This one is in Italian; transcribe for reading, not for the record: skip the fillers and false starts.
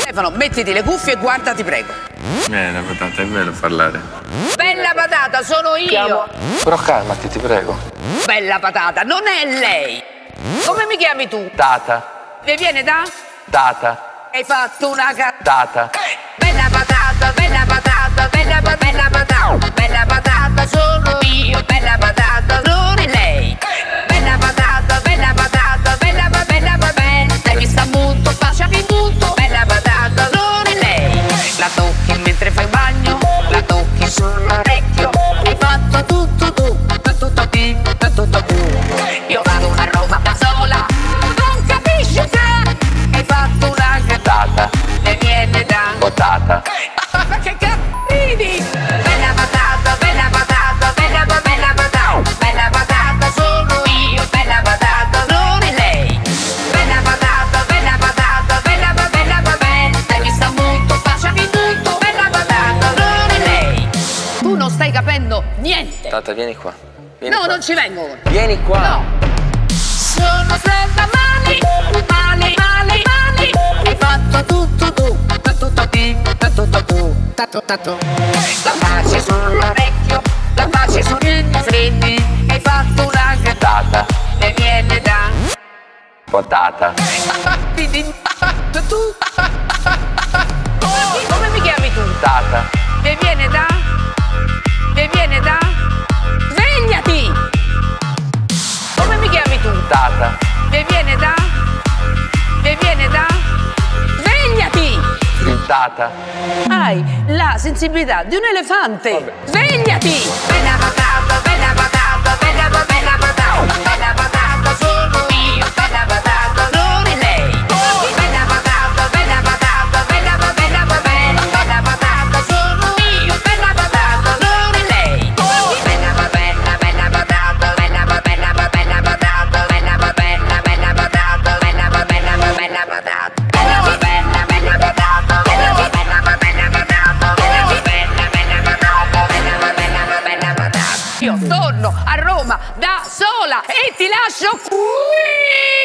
Stefano, mettiti le cuffie e guarda, ti prego. La patata, è bello parlare. Bella patata, sono io. Però calmati, ti prego. Bella patata, non è lei. Come mi chiami tu? Tata. Mi viene da? Tata. Hai fatto una Tata. Bella patata, bella patata, bella patata. Bella patata, sono io. Bella patata, non è lei. Bella patata, bella patata, bella bella. Lei mi sta molto, baciami tutto. Bella patata, non è lei. La tocchi mentre fai il bagno, la tocchi sull'orecchio. Hai fatto tutto tu, tutto qui, tutto tu. Io vado a Roma da sola, non capisci che hai fatto una Tata. ne viene da Potata. ma che cazzo ridi? Bella patata, bella patata, bella patata. Bella patata, sono io. Bella patata, non è lei. Bella patata, bella patata, bella lei mi sta molto, baciami tutto. Bella patata, non è lei. Tu non stai capendo niente. Tata, vieni qua. Vieni No, qua. non ci vengo. Vieni qua. No. Sono stata male. Hai fatto tutto tu, tutto qui, tutto tu. La pace sull'orecchio, la pace sugli freddi. Hai fatto una Tata. ne viene da Potata. tu. Come mi chiami tu? Tata. Ne viene da? Svegliati! Come mi chiami tu? Tata. Ne viene da? Svegliati! Tata. Hai la sensibilità di un elefante! Vabbè. Svegliati! Bella patata, bella patata, bella patata. Bella patata, sono io. Bella patata, non è lei. Bella patata, bella patata, bella patata, sono io. Bella patata, non è lei. Bella patata, bella patata, bella patata, bella patata. Io torno a Roma da sola e ti lascio qui!